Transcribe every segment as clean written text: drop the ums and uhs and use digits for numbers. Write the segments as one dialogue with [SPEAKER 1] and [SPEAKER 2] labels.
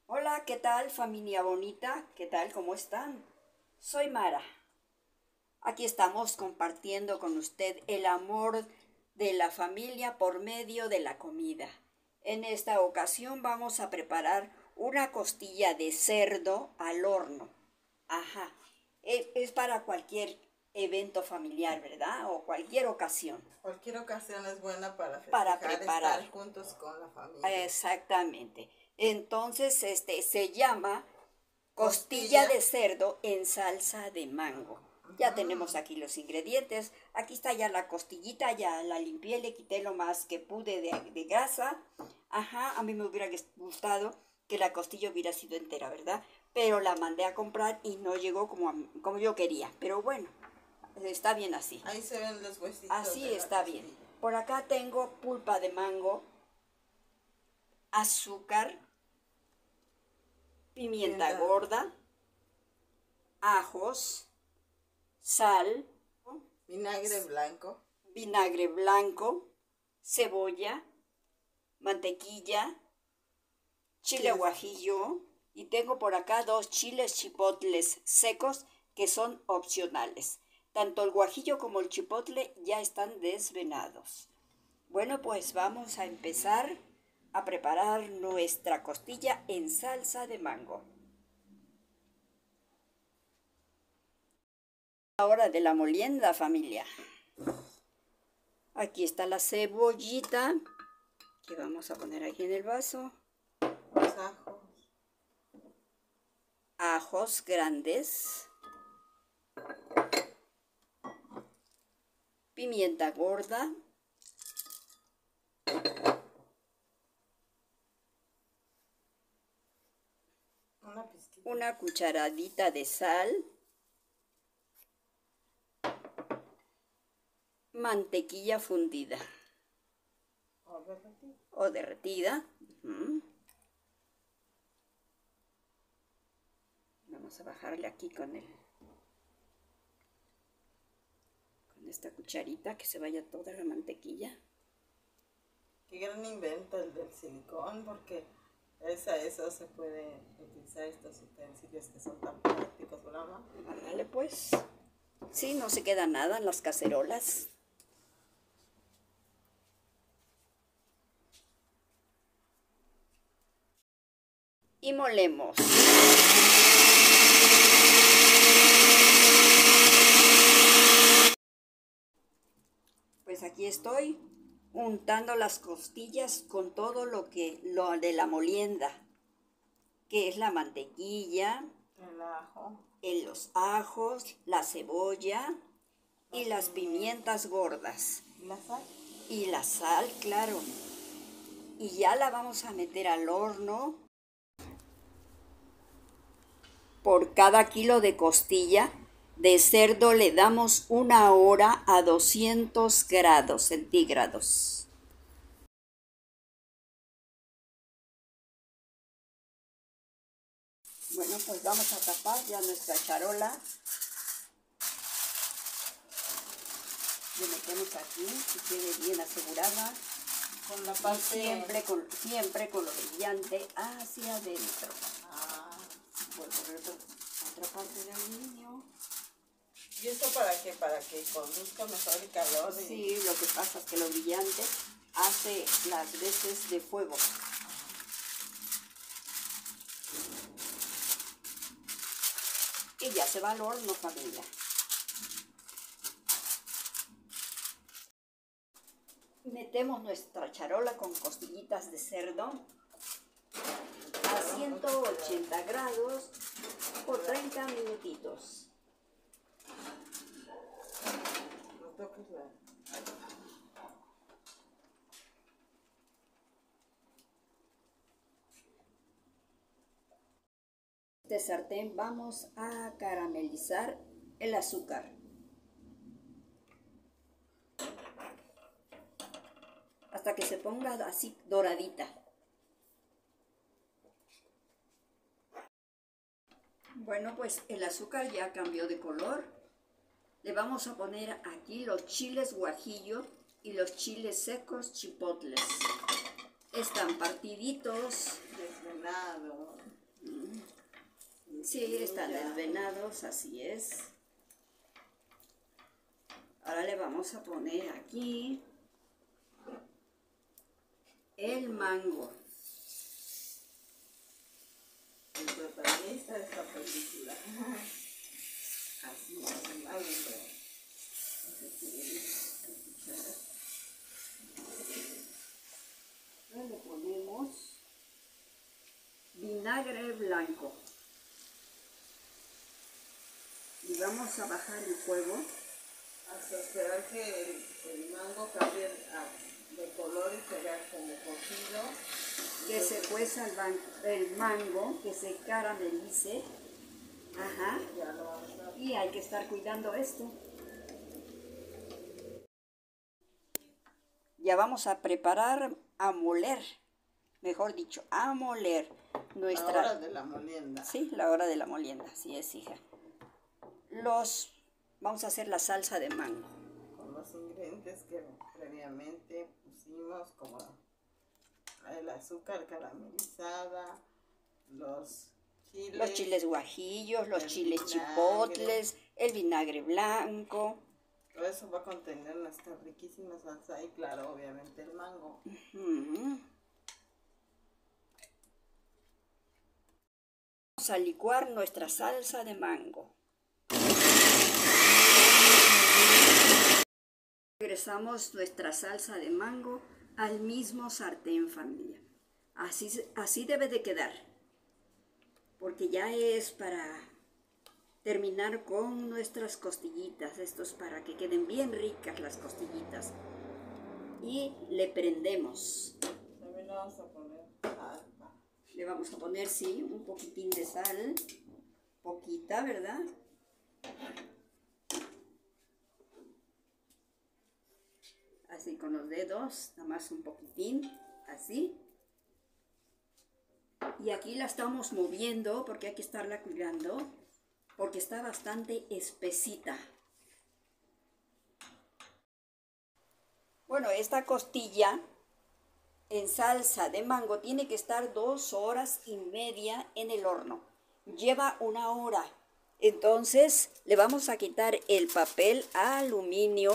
[SPEAKER 1] Hola, ¿qué tal familia bonita? ¿Qué tal? ¿Cómo están? Soy Mara. Aquí estamos compartiendo con usted el amor de la familia por medio de la comida. En esta ocasión vamos a preparar una costilla de cerdo al horno. Ajá, es para cualquier evento familiar, ¿verdad? O cualquier ocasión.
[SPEAKER 2] Cualquier ocasión es buena para
[SPEAKER 1] Para
[SPEAKER 2] festejar,
[SPEAKER 1] preparar.
[SPEAKER 2] estar juntos con la familia.
[SPEAKER 1] Exactamente. Entonces, se llama costilla de cerdo en salsa de mango. Ya tenemos aquí los ingredientes. Aquí está ya la costillita, ya la limpié, le quité lo más que pude de grasa. Ajá, a mí me hubiera gustado que la costilla hubiera sido entera, ¿verdad? Pero la mandé a comprar y no llegó como yo quería. Pero bueno, está bien así.
[SPEAKER 2] Ahí se ven los huesitos.
[SPEAKER 1] Así está bien. Por acá tengo pulpa de mango, azúcar, pimienta gorda, ajos, sal,
[SPEAKER 2] vinagre
[SPEAKER 1] blanco, cebolla, mantequilla, chile guajillo y tengo por acá 2 chiles chipotles secos que son opcionales. Tanto el guajillo como el chipotle ya están desvenados. Bueno, pues vamos a empezar a preparar nuestra costilla en salsa de mango. Hora de la molienda, familia. Aquí está la cebollita que vamos a poner aquí en el vaso.
[SPEAKER 2] Los ajos.
[SPEAKER 1] Ajos grandes. Pimienta gorda. Una cucharadita de sal. Mantequilla fundida. O derretida. Vamos a bajarle aquí con esta cucharita que se vaya toda la mantequilla.
[SPEAKER 2] Qué gran invento el del silicón, porque eso se puede utilizar estos utensilios que son tan prácticos, ¿verdad?
[SPEAKER 1] Ándale pues. Sí, no se queda nada en las cacerolas. Y molemos. Pues aquí estoy untando las costillas con todo lo de la molienda, que es la mantequilla,
[SPEAKER 2] El ajo,
[SPEAKER 1] los ajos, la cebolla y las pimientas gordas.
[SPEAKER 2] ¿y la sal?
[SPEAKER 1] Y la sal, claro. Y ya la vamos a meter al horno. Por cada kilo de costilla de cerdo le damos 1 hora a 200 grados centígrados. Bueno, pues vamos a tapar ya nuestra charola. Le metemos aquí, que quede bien asegurada.
[SPEAKER 2] Con la parte...
[SPEAKER 1] Siempre con lo brillante hacia adentro. Voy a poner otra parte de aluminio.
[SPEAKER 2] ¿Y esto para qué? Para que conduzca mejor el calor.
[SPEAKER 1] Sí, lo que pasa es que lo brillante hace las veces de fuego. Y ya se va al horno, familia. Metemos nuestra charola con costillitas de cerdo a 180 grados por 30 minutitos.
[SPEAKER 2] No toques la...
[SPEAKER 1] Este sartén vamos a caramelizar el azúcar. Hasta que se ponga así doradita. Bueno, pues el azúcar ya cambió de color. Le vamos a poner aquí los chiles guajillo y los chiles secos chipotles. Están partiditos.
[SPEAKER 2] Desvenado.
[SPEAKER 1] Sí, están desvenados, así es. Ahora le vamos a poner aquí el mango.
[SPEAKER 2] El protagonista de esta película. Así es, el mango.
[SPEAKER 1] Ahora le ponemos vinagre blanco. Y vamos a bajar el fuego.
[SPEAKER 2] Hasta esperar que el mango cambie de color y se vea como cocido.
[SPEAKER 1] Que se cueza el mango, que se caramelice. Ajá.
[SPEAKER 2] Ya lo vamos a...
[SPEAKER 1] Y hay que estar cuidando esto. Ya vamos a preparar, a moler, mejor dicho, a moler nuestra...
[SPEAKER 2] La hora de la molienda.
[SPEAKER 1] Sí, la hora de la molienda, así es, hija. Vamos a hacer la salsa de mango.
[SPEAKER 2] Con los ingredientes que previamente pusimos, como el azúcar caramelizada, los
[SPEAKER 1] chiles guajillos, los chiles
[SPEAKER 2] vinagre,
[SPEAKER 1] chipotles, el vinagre blanco.
[SPEAKER 2] todo eso va a contener nuestra riquísima salsa y claro, obviamente el mango.
[SPEAKER 1] Vamos a licuar nuestra salsa de mango. Regresamos nuestra salsa de mango al mismo sartén, familia. Así debe de quedar, porque ya es para terminar con nuestras costillitas. Esto es para que queden bien ricas las costillitas. Y le prendemos.
[SPEAKER 2] También le vamos a poner sal.
[SPEAKER 1] Le vamos a poner, sí, un poquitín de sal. Poquita, ¿verdad? Así con los dedos, nada más un poquitín, así. Y aquí la estamos moviendo porque hay que estarla cuidando, porque está bastante espesita. Bueno, esta costilla en salsa de mango tiene que estar 2 horas y media en el horno. Lleva 1 hora. Entonces le vamos a quitar el papel aluminio.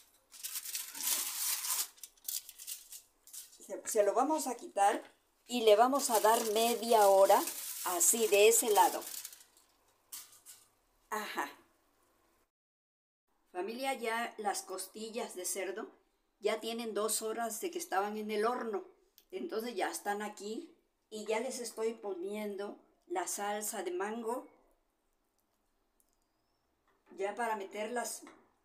[SPEAKER 1] Se lo vamos a quitar y le vamos a dar media hora así de ese lado. Ajá. Familia, ya las costillas de cerdo ya tienen 2 horas de que estaban en el horno. Entonces ya están aquí y ya les estoy poniendo la salsa de mango. Ya para meterlas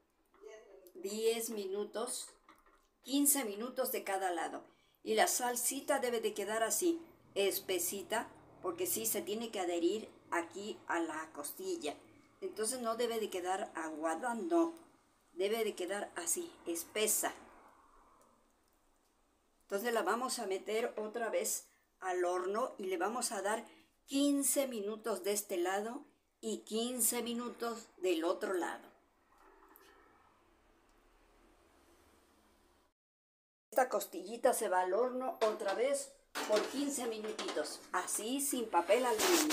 [SPEAKER 1] 10 minutos, 15 minutos de cada lado. Y la salsita debe de quedar así, espesita, porque sí se tiene que adherir aquí a la costilla. Entonces no debe de quedar aguada, no. Debe de quedar así, espesa. Entonces la vamos a meter otra vez al horno y le vamos a dar 15 minutos de este lado y 15 minutos del otro lado. Esta costillita se va al horno otra vez por 15 minutitos, así sin papel aluminio.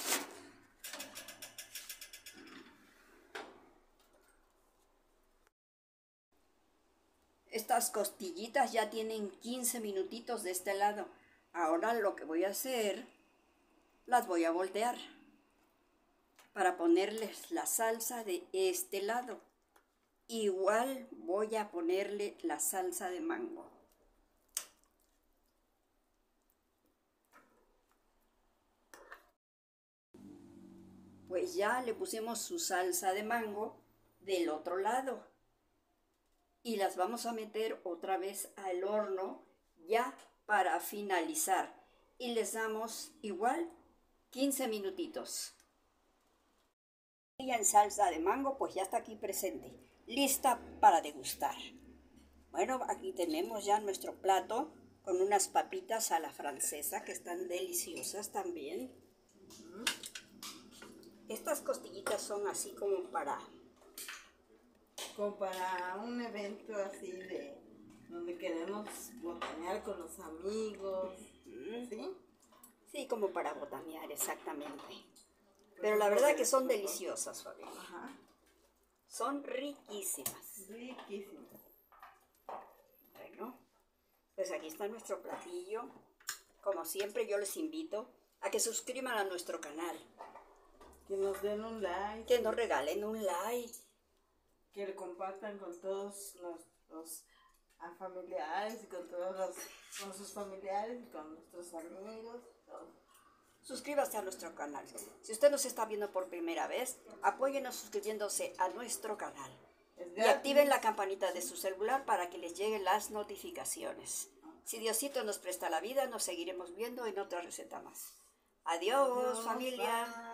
[SPEAKER 1] Estas costillitas ya tienen 15 minutitos de este lado. Ahora lo que voy a hacer, las voy a voltear para ponerles la salsa de este lado. Igual voy a ponerle la salsa de mango. Pues ya le pusimos su salsa de mango del otro lado. Y las vamos a meter otra vez al horno ya para finalizar. Y les damos igual 15 minutitos. Y en salsa de mango pues ya está aquí presente, lista para degustar. Bueno, aquí tenemos ya nuestro plato con unas papitas a la francesa que están deliciosas también. Estas costillitas son así como para
[SPEAKER 2] un evento así de donde queremos botanear con los amigos, ¿sí?
[SPEAKER 1] Sí, como para botanear, exactamente. Pero la verdad que son deliciosas, familia.
[SPEAKER 2] Ajá.
[SPEAKER 1] Son riquísimas.
[SPEAKER 2] Riquísimas.
[SPEAKER 1] Bueno, pues aquí está nuestro platillo. Como siempre, yo les invito a que suscriban a nuestro canal.
[SPEAKER 2] Que nos den un like.
[SPEAKER 1] Que nos regalen un like.
[SPEAKER 2] Que lo compartan con todos nuestros familiares y con con sus familiares y con nuestros amigos. Todo.
[SPEAKER 1] Suscríbase a nuestro canal. Si usted nos está viendo por primera vez, apóyenos suscribiéndose a nuestro canal. Y activen la campanita de su celular para que les lleguen las notificaciones. Si Diosito nos presta la vida, nos seguiremos viendo en otra receta más. Adiós, familia.